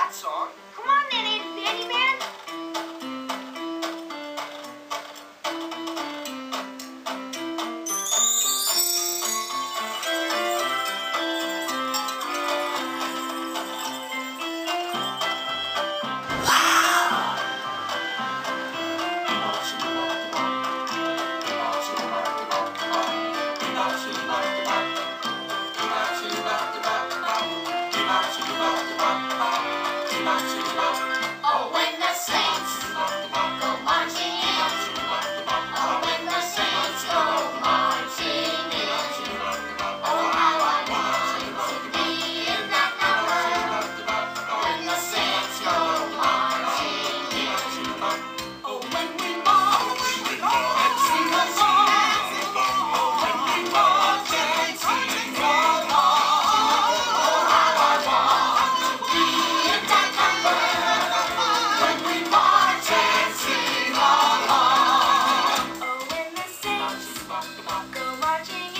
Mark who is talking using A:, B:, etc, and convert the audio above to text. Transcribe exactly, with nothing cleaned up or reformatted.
A: that song.
B: Come on then, Andy Man.
C: Oh, when the saints go marching in. Oh, when the saints go marching in. Oh, how I want to be in that number. When the saints go marching in. Oh, when we march and sing a song. Oh, when we march and sing along. Oh, how I want to be in that number. When we march and sing along.
B: Oh, when the saints go marching